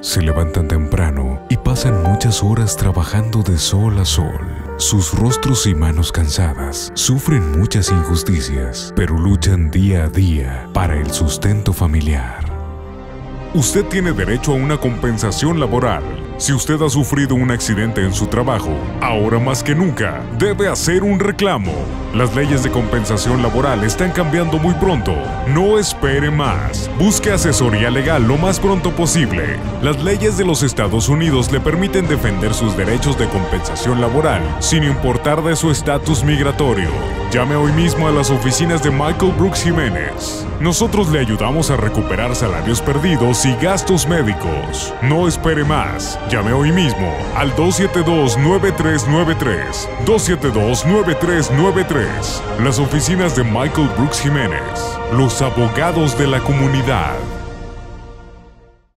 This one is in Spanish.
Se levantan temprano y pasan muchas horas trabajando de sol a sol. Sus rostros y manos cansadas sufren muchas injusticias, pero luchan día a día para el sustento familiar. Usted tiene derecho a una compensación laboral. Si usted ha sufrido un accidente en su trabajo, ahora más que nunca, debe hacer un reclamo. Las leyes de compensación laboral están cambiando muy pronto. No espere más. Busque asesoría legal lo más pronto posible. Las leyes de los Estados Unidos le permiten defender sus derechos de compensación laboral sin importar de su estatus migratorio. Llame hoy mismo a las oficinas de Michael Brooks Jiménez. Nosotros le ayudamos a recuperar salarios perdidos y gastos médicos. No espere más. Llame hoy mismo al 272-9393. 272-9393. Las oficinas de Michael Brooks Jiménez. Los abogados de la comunidad.